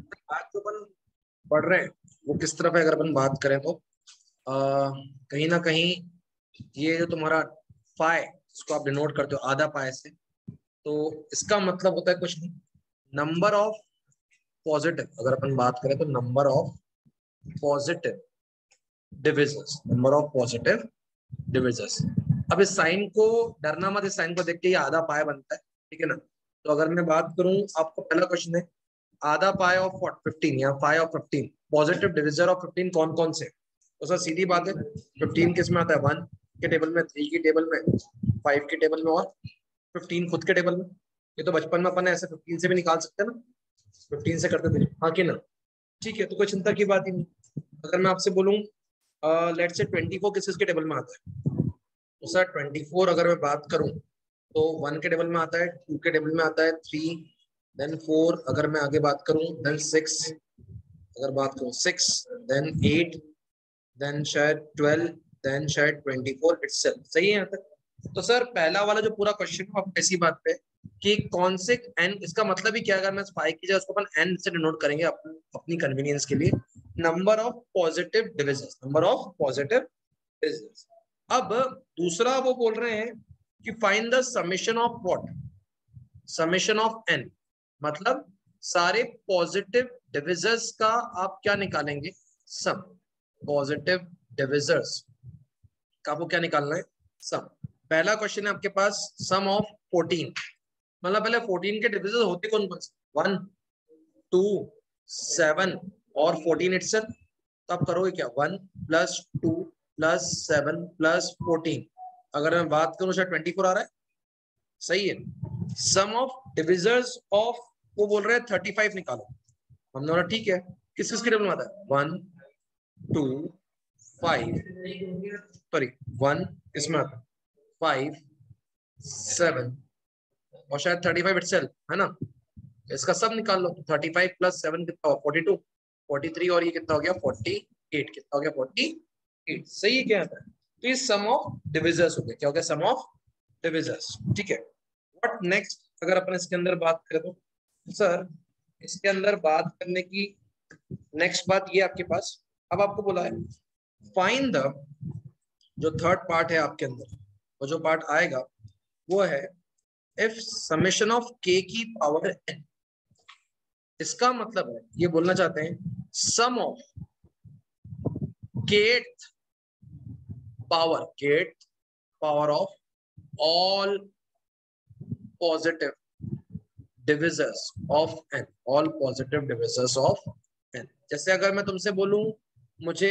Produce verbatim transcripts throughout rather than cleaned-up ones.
आज जो अपन पढ़ रहे हैं वो किस तरफ है, अगर अपन बात करें तो आ, कहीं ना कहीं ये जो तुम्हारा पाए इसको आप डिनोट करते हो आधा पाए से, तो इसका मतलब होता है कुछ नहीं, नंबर ऑफ पॉजिटिव। अगर अपन बात करें तो number of positive divisors, number of positive divisors. अब इस साइन को डरना मत, इस साइन को देख के ये आधा पाए बनता है, ठीक है ना। तो अगर मैं बात करूं, आपको पहला क्वेश्चन है आधा पाए ऑफ व्हाट फिफ्टीन या पाए of fifteen, positive divisor of fifteen कौन कौन से। तो सर सीधी बात है, फिफ्टीन किस में आता है, वन के टेबल में, थ्री की टेबल में, फाइव के टेबल में, और फिफ्टीन खुद के टेबल में। ये तो बचपन में अपन ऐसे फिफ्टीन से भी निकाल सकते हैं ना, फिफ्टीन से करते थे, हाँ कि ना। ठीक है, तो कोई चिंता की बात ही नहीं। अगर मैं आपसे बोलूं लेट से ट्वेंटी फोर किस किस के टेबल में आता है, तो सर ट्वेंटी फोर अगर मैं बात करूं तो वन के टेबल में आता है, टू के टेबल में आता है, थ्री, देन फोर, अगर मैं आगे बात करूं देन सिक्स, अगर बात करूं सिक्स, देन एट, देन शायद ट्वेल्व, देन शायद ट्वेंटी फोर इटसेल्फ। सही है यहाँ तक। तो सर पहला वाला जो पूरा क्वेश्चन है आप ऐसी बात पे कि कौन से एन, इसका मतलब ही क्या, अगर मैं फाइव की जगह उसको अपन एन से डिनोट करेंगे अपन अपनी कन्वीनियंस के लिए, number of positive divisors, number of positive divisors. अब दूसरा वो बोल रहे हैं कि find the summation of what, summation of n, मतलब सारे पॉजिटिव डिविजर्स का आप क्या निकालेंगे, सम। पॉजिटिव डिविजर्स का वो क्या निकालना है, सम। पहला क्वेश्चन है आपके पास सम ऑफ फोर्टीन, मतलब पहले फोर्टीन के डिविजर्स होते कौन कौन से, वन, टू, सेवन और फोर्टीन इटसेल्फ। तो आप करोगे क्या, one plus two plus seven plus fourteen, अगर मैं बात करूं शायद ट्वेंटी फोर आ रहा है। सही है। सम ऑफ डिविजर्स ऑफ, वो बोल रहे हैं थर्टी फाइव निकालो। हमने बोला ठीक है, किस किस के टेबल में आता है, one, two, five, sorry one इसमें आता है, फाइव, सेवन और शायद थर्टी फाइव इटसेल्फ, है ना। इसका सब निकाल लो, थर्टी फाइव प्लस सेवन कितना हो, फोर्टी टू, फोर्टी थ्री और ये कितना हो गया, फोर्टी एट, कितना हो गया, फोर्टी एट। सही है क्या आता है। तो ये सम ऑफ डिविजर्स हो गया, क्या हो गया, सम ऑफ डिविजर्स। ठीक है, व्हाट नेक्स्ट, अगर अपन इसके अंदर बात करें तो सर इसके अंदर बात करने की नेक्स्ट बात ये आपके पास, अब आपको बोला है फाइंड द, जो थर्ड पार्ट है आपके अंदर, वो जो पार्ट आएगा वो है इफ समेशन ऑफ के की पावर एन। इसका मतलब है ये बोलना चाहते हैं sum of kth power, kth power of all positive divisors of n, all positive divisors of n. जैसे अगर मैं तुमसे बोलूं मुझे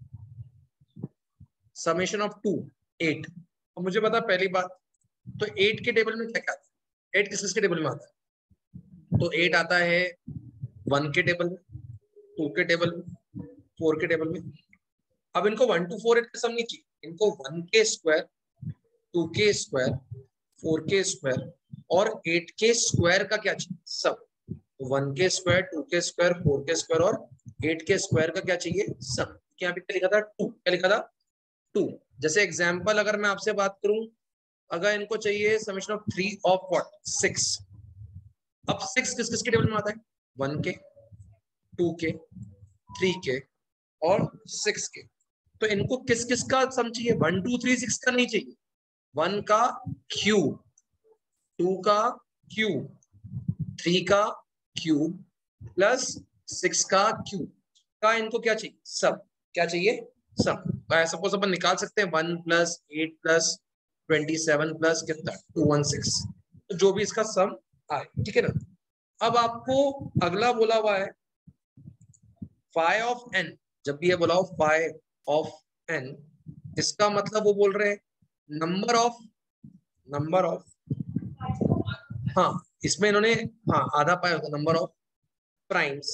समेशन ऑफ टू, एट, तो मुझे पता पहली बात तो एट के टेबल में क्या क्या आता है, एट किस किस के टेबल में आता है, तो एट आता है वन के टेबल में, टू के टेबल में, फोर के टेबल में। अब इनको वन टू फोर एट का सम नहीं चाहिए, इनको वन के स्क्वायर, टू के स्क्वायर, फोर के स्क्वायर और एट के स्क्वायर का क्या चाहिए, सम। वन के स्क्वायर, टू के स्क्वायर, फोर के स्क्वायर और एट के स्क्वायर का क्या चाहिए, सम। यहाँ पे क्या लिखा था, टू, क्या लिखा था, टू। जैसे एग्जाम्पल अगर मैं आपसे बात करूं, अगर इनको चाहिए summation of three of what, six. अब सिक्स किस किस के टेबल में आता है, वन के, टू के, थ्री के और सिक्स के। तो इनको किस किस का सम चाहिए, वन टू थ्री सिक्स का नहीं चाहिए, वन का क्यूब, टू का क्यूब, थ्री का क्यूब प्लस सिक्स का क्यूब का इनको क्या चाहिए, सब। क्या चाहिए, सब। सपोज अपन निकाल सकते हैं one plus eight plus twenty seven plus कितना, टू वन सिक्स, तो जो भी इसका सम आए, ठीक है ना। अब आपको अगला बोला हुआ है फाई ऑफ एन। जब भी ये बोला हो फाई ऑफ एन, इसका मतलब वो बोल रहे हैं नंबर ऑफ, नंबर ऑफ, हाँ इसमें इन्होंने, हाँ आधा पाया होता, number of primes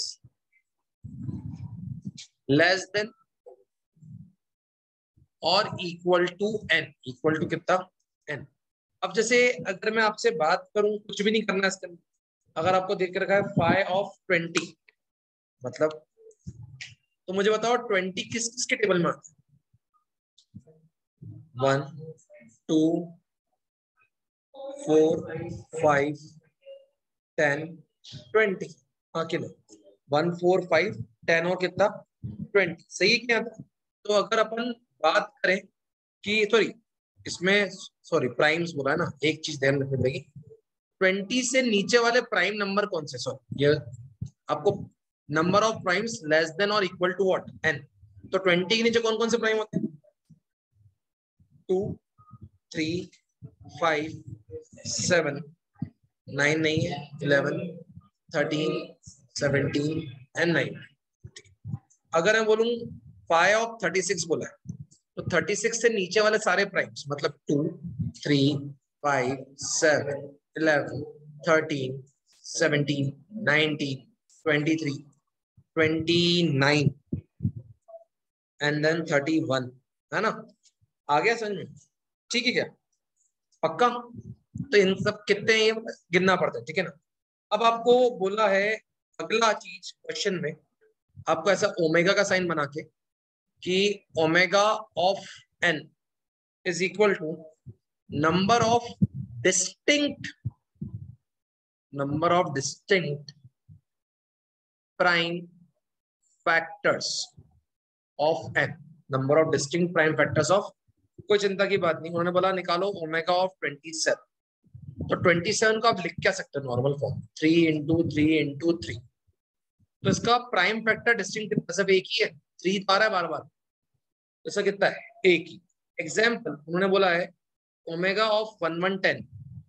less than और equal to n, equal to कितना, एन। अब जैसे अगर मैं आपसे बात करूं, कुछ भी नहीं करना इसके अंदर, अगर आपको देख के रखा है फाइव ऑफ ट्वेंटी, मतलब तो मुझे बताओ ट्वेंटी किस किसके टेबल में आता है, one, two, four, five, ten, twenty, हाँ कि नहीं। वन फोर फाइव टेन और कितना ट्वेंटी, सही क्या था। तो अगर अपन बात करें कि सॉरी इसमें सॉरी प्राइम्स बोला है ना, एक चीज ध्यान रखनी पड़ेगी, ट्वेंटी से नीचे वाले प्राइम नंबर कौन से, सॉरी ये आपको number of primes less than और इक्वल टू व्हाट एन। तो ट्वेंटी के नीचे कौन कौन से प्राइम होते हैं, two three five seven nine नहीं है, eleven thirteen seventeen and nine. अगर मैं बोलूं फाइव ऑफ थर्टी सिक्स बोला है, तो थर्टी सिक्स से नीचे वाले सारे प्राइम्स मतलब two three five seven eleven thirteen seventeen nineteen twenty three twenty nine and then thirty one, है ना। आ गया समझ में, ठीक है क्या, पक्का। तो इन सब कितने ये गिनना पड़ता है, ठीक है ना। अब आपको बोला है अगला चीज क्वेश्चन में, आपको ऐसा ओमेगा का साइन बना के कि omega of n is equal to number of distinct number of distinct prime factors of n, number of distinct prime factors of, कोई चिंता की बात नहीं, उन्होंने बोला निकालो ओमेगा ऑफ ट्वेंटी सेवन, तो ट्वेंटी सेवन को आप लिख क्या सकते हैं normal form, three into three into three. तो इसका प्राइम फैक्टर डिस्टिंक्ट कितना, सिर्फ एक ही है, थ्री आ रहा है बार बार, तो इसका कितना है, एक ही। एग्जाम्पल उन्होंने बोला है omega of one one ten,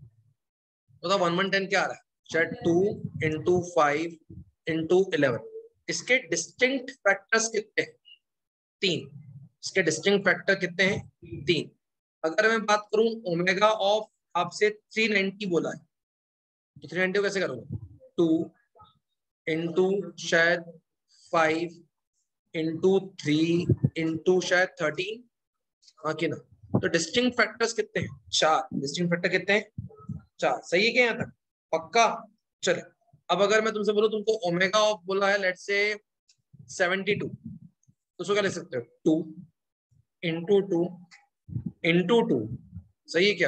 तो वन वन टेन क्या आ रहा है, two into five into eleven. इसके डिस्टिंक्ट फैक्टर्स कितने हैं, तीन। इसके डिस्टिंक्ट फैक्टर कितने हैं, तीन। अगर मैं बात करूं ओमेगा ऑफ आपसे थ्री नाइंटी बोला है, तो थ्री नाइंटी को कैसे करूंगा, टू इंटू शायद फाइव इंटू थ्री इंटू शायद थर्टीन, हाँ कि ना। तो डिस्टिंक्ट फैक्टर्स कितने हैं, चार। डिस्टिंक्ट फैक्टर कितने हैं, चार। सही है क्या यहाँ तक, पक्का। चले अब अगर मैं तुमसे बोलूं तुमको ओमेगा ऑफ बोला है लेट्स से सेवेंटी टू, तो उसको क्या लिख सकते हो, two into two into two, सही है क्या।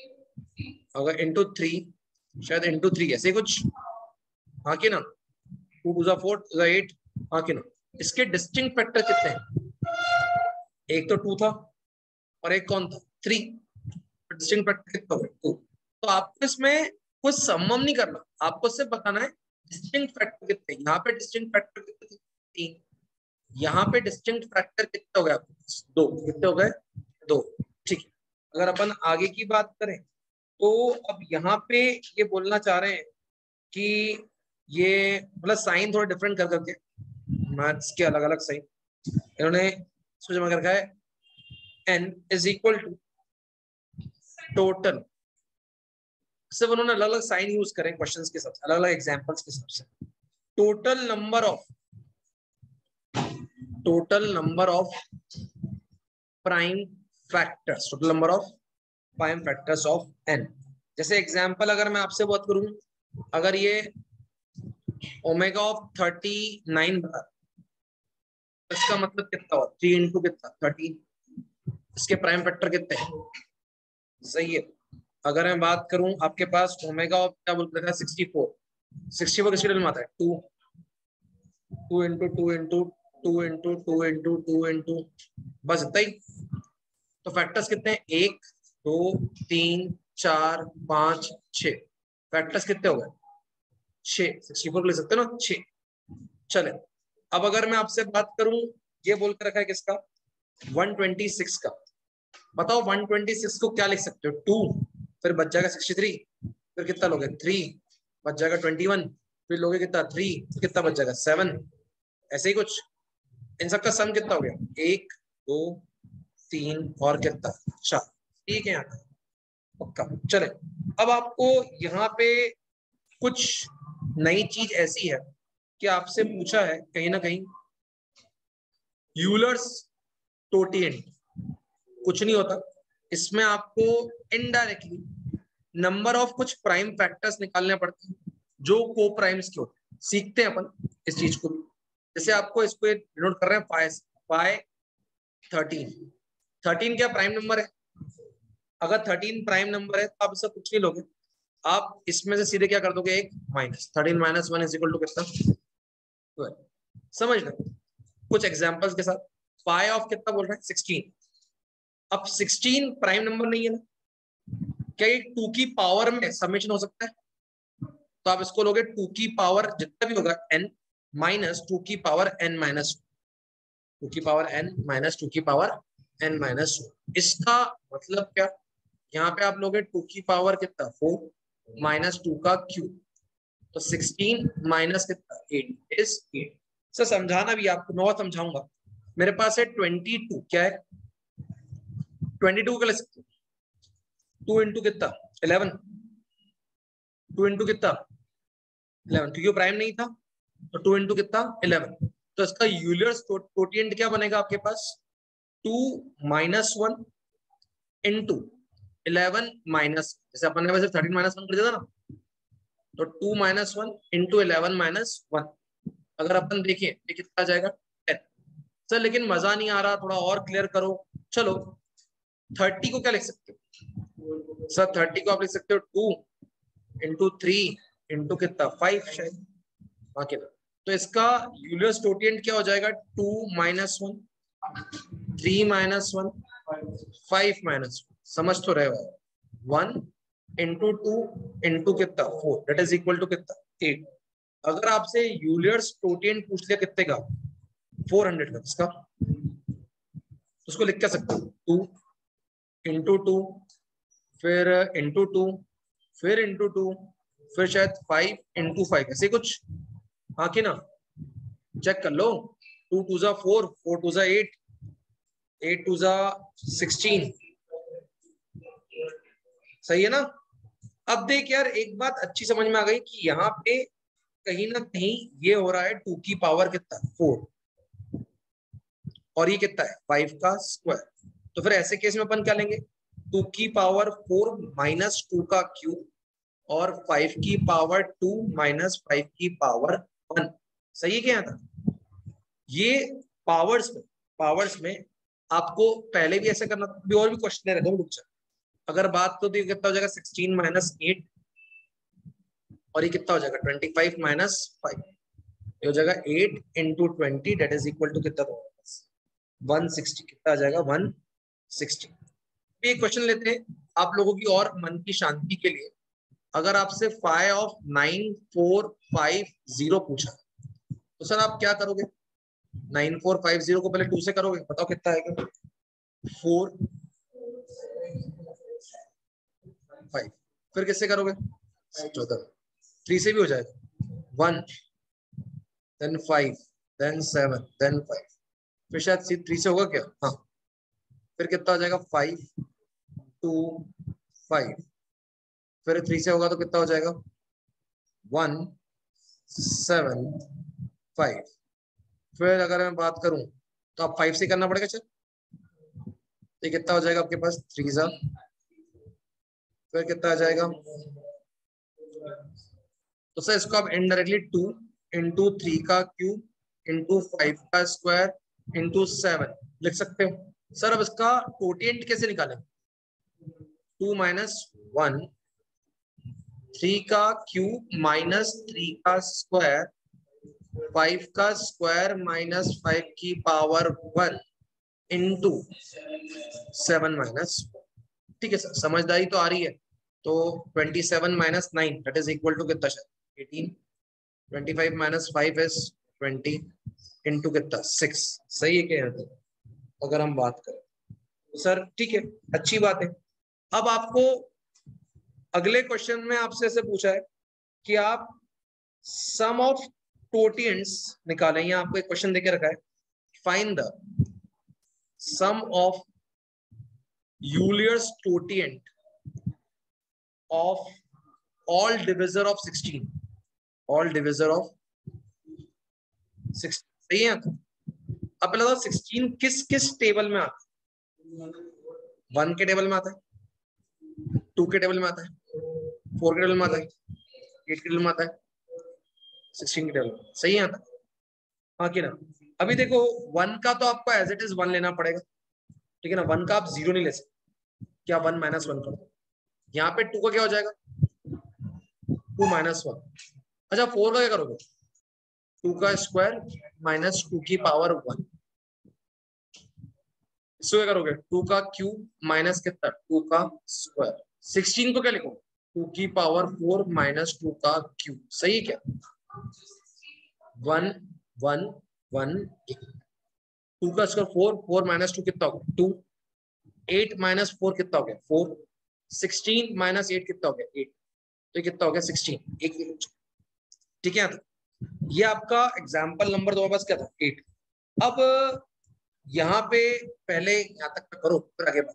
अगर इंटू थ्री शायद इंटू थ्री ऐसे कुछ, हाँ कि ना। टू टू जा फोर टू जा एट, हाँ कि ना। इसके डिस्टिंक्ट फैक्टर कितने हैं, एक तो टू था और एक कौन था, थ्री। डिस्टिंक्ट फैक्टर कितना हो, टू। तो आपको इसमें कुछ सम्मम नहीं करना, आपको सिर्फ बताना है डिस्टिंक्ट फैक्टर कितने। यहाँ पे डिस्टिंक्ट फैक्टर कितने, तीन। यहाँ पे डिस्टिंक्ट फैक्टर कितने हो गए आपके, दो। कितने हो गए, दो, ठीक है। अगर अपन आगे की बात करें तो अब यहाँ पे ये बोलना चाह रहे हैं कि ये मतलब साइन थोड़ा डिफरेंट कर करके, मैथ्स के अलग अलग साइन इन्होंने इसको जमा कर रखा है। n is equal to total, सिर्फ उन्होंने अलग अलग साइन यूज करें क्वेश्चंस के हिसाब से, अलग अलग एग्जांपल्स के हिसाब से। Total number of total number of prime factors, total number of prime factors of n। जैसे एग्जांपल अगर मैं आपसे बात करूं, अगर ये ओमेगा ऑफ थर्टी नाइन बता, इसका मतलब कितना हुआ, थ्री इंटू कितना थर्टीन। इसके प्राइम फैक्टर कितने हैं, सही है। अगर मैं बात करूं आपके पास ओमेगा ऑफ क्या बोलते हैं सिक्सटी फोर, सिक्सटी फोर किसके टर्म में आता है, two two into two into two into two into two into, बस इतना ही। तो फैक्टर्स कितने हैं, एक दो तीन चार पांच छह। फैक्टर्स कितने हो गए, छह। सिक्सटी फोर ले सकते हो ना, छह। चले अब अगर मैं आपसे बात करूं, ये बोल के रखा है किसका, वन ट्वेंटी सिक्स का। बताओ वन ट्वेंटी सिक्स को क्या लिख सकते हो, टू, फिर बच जाएगा सिक्सटी थ्री, फिर कितना लोगे, थ्री, बच जाएगा ट्वेंटी वन, फिर लोगे कितना, थ्री, कितना बच जाएगा, सेवन। ऐसे ही कुछ। इन सबका सम कितना हो गया, एक दो तीन और कितना, चार। ठीक है यहाँ पक्का। चले अब आपको यहाँ पे कुछ नई चीज ऐसी है कि आपसे पूछा है कहीं ना कहीं यूलर्स टोटिएंट, कुछ नहीं होता इसमें, आपको इनडायरेक्टली नंबर ऑफ कुछ प्राइम फैक्टर्स निकालने पड़ते हैं जो को प्राइम्स के होते हैं। सीखते हैं अपन इस चीज को भी। जैसे आपको इसको डिनोट कर रहे हैं फाइव फाइव थर्टीन। थर्टीन क्या प्राइम नंबर है, अगर थर्टीन प्राइम नंबर है तो आप इसका कुछ नहीं लोगे, आप इसमें से सीधे क्या कर दोगे, एक minus thirteen minus one is equal to कितना, समझ लो कुछ एग्जांपल्स के साथ। पाई ऑफ कितना बोल रहा है सिक्सटीन। अब सिक्सटीन प्राइम नंबर नहीं है ना, क्या ये टू की पावर में समेशन हो सकता है? तो आप इसको लोगे टू की पावर जितना भी होगा n माइनस टू की पावर n माइनस टू की पावर n माइनस टू की पावर n माइनस टू। इसका मतलब क्या, यहाँ पे आप लोगे टू की पावर कितना फोर माइनस टू का क्यूब, तो सिक्सटीन माइनस कितना एट इज एट। सर समझाना भी आपको नौ समझाऊंगा। मेरे पास है ट्वेंटी टू, क्या है ट्वेंटी टू का ले सकते टू इंटू कितना इलेवन, टू इंटू कितना इलेवन, क्योंकि प्राइम नहीं था तो टू इंटू कितना इलेवन। तो इसका यूलर्स कोटिएंट क्या बनेगा आपके पास two minus one into eleven minus, जैसे अपन ने वैसे थर्टीन माइनस वन कर दिया था ना, तो two minus one into eleven minus one. अगर अपन देखें ये कितना आ जाएगा टेन। सर लेकिन मजा नहीं आ रहा, थोड़ा और क्लियर करो। चलो थर्टी को क्या लिख सकते हो सर, थर्टी को आप लिख सकते हो टू इंटू थ्री इंटू कितना फाइव शायद, बाकी ना। तो इसका यूलर्स कोटिएंट क्या हो जाएगा two minus one, three minus one, five minus one. समझ तो रहे हो, वन इंटू टू इंटू कितना four, that is equal to कितना एट। अगर आपसे यूलर्स कोटिएंट पूछ लिया कितने का फोर हंड्रेड का, इसका तो उसको लिख क्या सकते हो टू इंटू टू फिर इंटू टू फिर इंटू टू फिर शायद फाइव इंटू फाइव, ऐसे कुछ। हाँ कि ना, चेक कर लो। टू टू जा फोर, फोर टू जा एट, एट टू जा सिक्सटीन, सही है ना। अब देख यार एक बात अच्छी समझ में आ गई कि यहाँ पे कहीं ना कहीं ये हो रहा है टू की पावर कितना फोर और ये कितना है फाइव का स्क्वायर। तो फिर ऐसे केस में अपन क्या लेंगे टू की पावर फोर माइनस टू का क्यूब और फाइव की पावर टू माइनस फाइव की पावर वन। सही है क्या था ये पावर्स में, पावर्स में आपको पहले भी ऐसा करना था, भी और भी क्वेश्चन रखा हूँ। अगर बात तो कितना हो जाएगा सिक्सटीन माइनस एट और ये कितना हो जाएगा ट्वेंटी फाइव माइनस फाइव, ये हो जाएगा eight into twenty that is equal to कितना वन सिक्सटी। कितना आ जाएगा वन सिक्सटी। ये क्वेश्चन लेते हैं आप लोगों की और मन की शांति के लिए। अगर आपसे five of nine four five zero पूछा तो सर आप क्या करोगे, नाइन फोर फाइव जीरो को पहले टू से करोगे, बताओ कितना आएगा फोर फाइव, फिर किससे करोगे चौदह, थ्री से भी हो जाएगा one then five then seven then five, फिर शायद थ्री से होगा क्या, हाँ फिर कितना हो जाएगा फाइव टू फाइव, फिर थ्री से होगा तो कितना हो जाएगा वन सेवन फाइव। फिर अगर मैं बात करूं तो आप फाइव से करना पड़ेगा चल, तो कितना हो जाएगा आपके पास थ्री सा, फिर कितना आ जाएगा, तो सर इसको आप इनडायरेक्टली टू इंटू थ्री का क्यूब इंटू फाइव का स्क्वायर इंटू सेवन लिख सकते हो। सर अब इसका कोटिएंट कैसे निकालें, टू माइनस वन, थ्री का क्यूब माइनस थ्री का स्क्वायर, फाइव का स्क्वायर माइनस फाइव की power one into seven minus, ठीक है सर समझदारी तो आ रही है। तो twenty seven minus nine that is equal to कितना sir eighteen, twenty five minus five is twenty into कितना सिक्स। सही है क्या अगर हम बात करें सर, ठीक है अच्छी बात है। अब आपको अगले क्वेश्चन में आपसे ऐसे पूछा है कि आप सम ऑफ टोटिएंट्स निकालें, या आपको एक क्वेश्चन देके रखा है find the sum of Euler's totient of all divisor of sixteen, all divisor of sixteen. सही है। अब पहले तो सिक्सटीन किस किस टेबल में आता है, वन के टेबल में आता है, टू के टेबल में आता है, फोर के टेबल में आता है, एट के टेबल में आता है, सिक्सटीन के टेबल में। सही है आता, हाँ कि ना। अभी देखो वन का तो आपको एज इट इज वन लेना पड़ेगा, ठीक है ना, वन का आप जीरो नहीं ले सकते, क्या वन माइनस वन कर दो। यहाँ पे टू का क्या हो जाएगा टू माइनस वन। अच्छा फोर का क्या करोगे, टू का स्क्वायर माइनस टू की पावर वन, इसको क्या करोगे, टू का क्यूब माइनस कितना, टू का स्क्वायर। सिक्सटीन को क्या लिखो, टू की पावर फोर माइनस टू का क्यूब, सही है क्या, वन वन वन, टू का square four, four minus two कितना होगा टू, एट माइनस फोर कितना हो गया फोर, सिक्सटीन माइनस एट कितना हो गया एट, तो कितना हो गया सिक्सटीन, एक मिनट, ठीक है। ये आपका एग्जाम्पल नंबर दो पास क्या था, एट। अब यहाँ पे पहले यहाँ तक करो फिर आगे बढ़ो,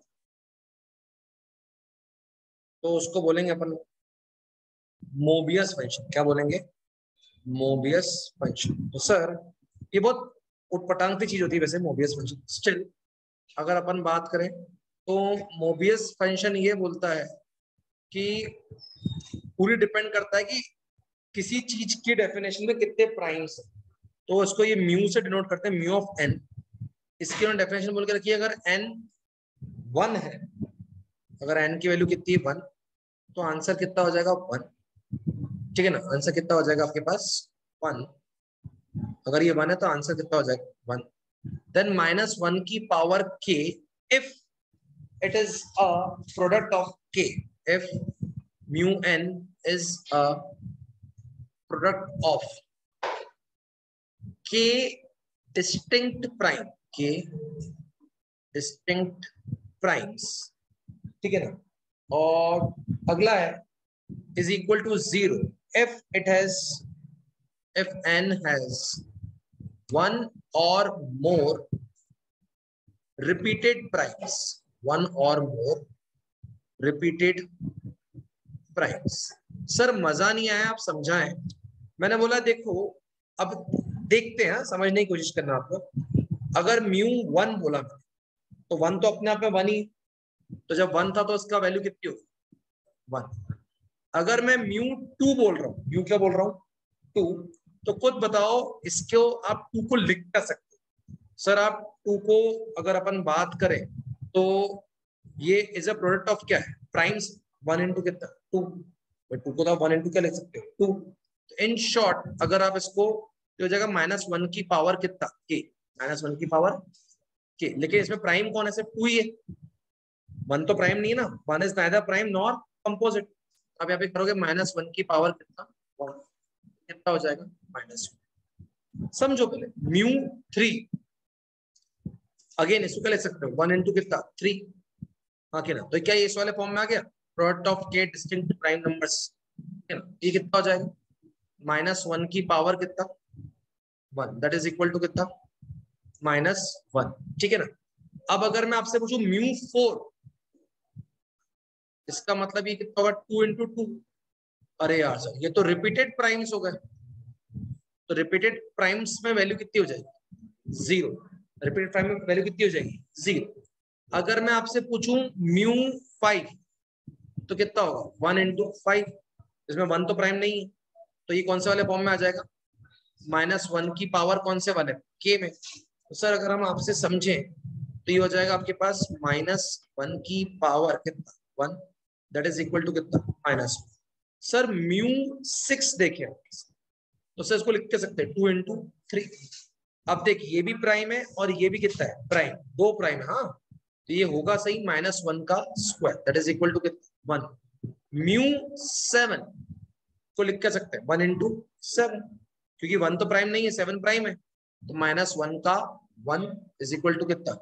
तो उसको बोलेंगे अपन मोबियस फंक्शन, क्या बोलेंगे, मोबियस फंक्शन। तो सर ये बहुत उटपटांग की चीज होती है वैसे मोबियस फंक्शन, स्टिल अगर अपन बात करें तो मोबियस फंक्शन ये बोलता है कि पूरी डिपेंड करता है कि किसी चीज की डेफिनेशन में कितने प्राइम्स है, तो इसको ये म्यू से डिनोट करते हैं, म्यू ऑफ एन। इसकी उन्होंने डेफिनेशन बोल के रखी है, अगर एन वन है, अगर एन की वैल्यू कितनी है वन, तो आंसर कितना हो जाएगा वन, ठीक है ना, आंसर कितना हो जाएगा आपके पास वन। अगर ये वन है तो आंसर कितना हो जाएगा वन। देन माइनस वन की power k if it is a product of k, if mu n is a product of k distinct prime, k distinct primes, ठीक है ना। और अगला है is equal to zero if it has, if n has one or more repeated primes, one or more repeated primes। Sir मजा नहीं आया, आप समझाएं। मैंने बोला देखो, अब देखते हैं, समझने की कोशिश करना आपको। अगर म्यू वन बोला तो वन तो अपने आप में वन ही, तो जब वन था तो उसका वैल्यू कितनी होगी वन। अगर मैं म्यू टू बोल रहा हूँ, म्यू क्या बोल रहा हूँ टू, तो खुद बताओ इसको आप टू को लिख कर सकते हो। सर आप टू को अगर अपन बात करें तो ये इज अ प्रोडक्ट ऑफ क्या है प्राइम्स, वन इंटू कितना टू, टू को तो वन इंटू क्या लिख सकते हो टू। इन शॉर्ट अगर आप इसको, हो जाएगा माइनस वन की पावर कितना के, माइनस वन की पावर के, लेकिन इसमें प्राइम कौन है, सिर्फ टू ही है, वन तो प्राइम नहीं है ना, one is neither prime nor composite. अब यहाँ पे करोगे माइनस वन की पावर कितना वन, कितना हो जाएगा माइनस वन। समझो पहले म्यू थ्री, अगेन इसको क्या लिख सकते हो वन इंटू कितना थ्री, हाँ कि ना, तो क्या ये इस वाले फॉर्म में आ गया, product of k distinct prime numbers, है ना, ये कितना हो जाएगा माइनस वन की पावर कितना one, that is equal to कितना माइनस वन, ठीक है ना। अब अगर मैं आपसे पूछूं म्यू फोर, इसका मतलब ये कितना होगा टू इंटू टू, अरे यार सर ये तो रिपीटेड प्राइम्स हो गए, तो रिपीटेड प्राइम्स में वैल्यू कितनी हो जाएगी जीरो, रिपीटेड प्राइम में वैल्यू कितनी हो जाएगी जीरो। अगर मैं आपसे पूछूं म्यू फाइव, तो कितना होगा वन इंटू फाइव, इसमें वन तो प्राइम नहीं है, तो ये कौन से वाले फॉर्म में आ जाएगा माइनस वन की पावर कौन से वाले के में। तो सर अगर हम आपसे समझें तो ये हो जाएगा आपके पास माइनस वन की पावर कितना one, that is equal to कितना माइनस। सर म्यू सिक्स देखिए, तो सर इसको लिख के सकते हैं टू इंटू थ्री। अब देखिए ये भी प्राइम है और ये भी कितना है प्राइम, दो प्राइम है, हाँ, तो ये होगा सही माइनस वन का square, that is equal to कितना वन। म्यू सेवन को लिख के सकते हैं वन इंटू सेवन, क्योंकि वन तो प्राइम नहीं है, सेवन प्राइम है, तो माइनस वन का वन इज इक्वल टू कितना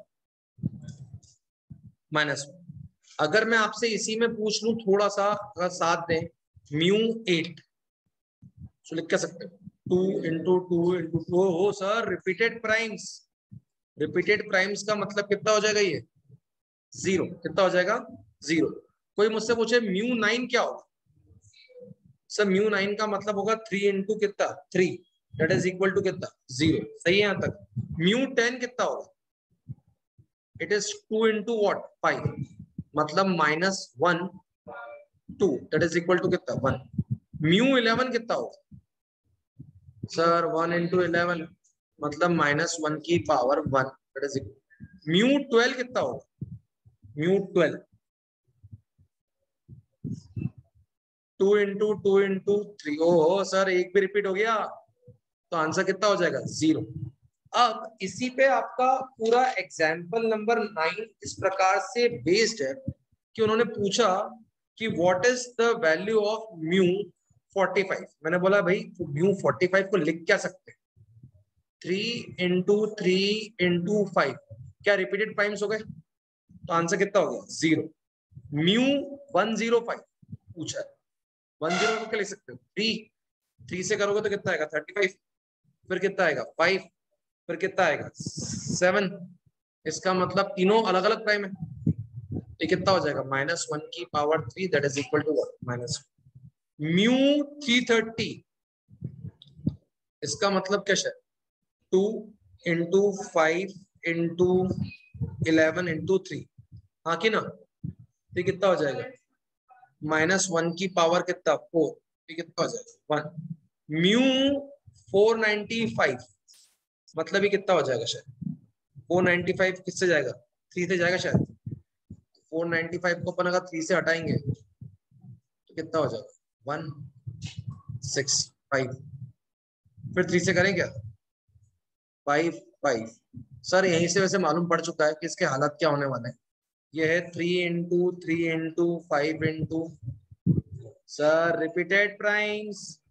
माइनस वन। अगर मैं आपसे इसी में पूछ लूं थोड़ा सा, अगर साथ दें म्यू एट, तो लिख के सकते हैं two into two into two, हो sir repeated primes, repeated primes का मतलब कितना हो जाएगा ये जीरो, कितना हो जाएगा जीरो। कोई मुझसे पूछे म्यू नाइन क्या होगा, सर म्यू नाइन का मतलब होगा थ्री इंटू कितना three, that is equal to कितना जीरो, सही है यहाँ तक। म्यू टेन कितना होगा, it is two into what five, मतलब minus one two, that is equal to कितना वन। म्यू इलेवन कितना होगा सर वन इंटू इलेवन, मतलब माइनस वन की power one, that is equal. Mu twelve कितना होगा, mu twelve two into two into three, oh sir एक भी repeat हो गया, तो आंसर कितना हो जाएगा, जीरो। अब इसी पे आपका पूरा एग्जाम्पल नंबर नाइन इस प्रकार से बेस्ड है कि उन्होंने पूछा कि what is the value of mu forty five. मैंने बोला भाई म्यू फोर्टी फाइव को लिख क्या सकते हैं, three into three into five, क्या रिपीटेड प्राइम्स हो गए, तो आंसर कितना हो गया, zero. Mu one zero five पूछा है, वन जीरो को क्या लिख सकते हो, थ्री, थ्री से करोगे तो कितना आएगा थर्टी फाइव, फिर कितना आएगा फाइव, फिर कितना आएगा सेवन। इसका मतलब तीनों अलग अलग प्राइम है, ये कितना हो जाएगा माइनस वन की power three, that is equal to minus mu three thirty. इसका मतलब क्या है, two into five into eleven into three, हाँ कि ना, ये कितना हो जाएगा माइनस वन की पावर कितना फोर, ये कितना हो जाएगा one. Mu four ninety five, मतलब ये कितना हो जाएगा शायद, फोर नाइनटी फाइव किससे जाएगा, थ्री से जाएगा शायद, फोर नाइनटी फाइव को अपन अगर थ्री से हटाएंगे तो कितना हो जाएगा वन सिक्स फाइव, फिर थ्री से करें क्या फाइव फाइव। सर यहीं से वैसे मालूम पड़ चुका है कि इसके हालत क्या होने वाले हैं। ये है three into three into five into, sir repeated primes,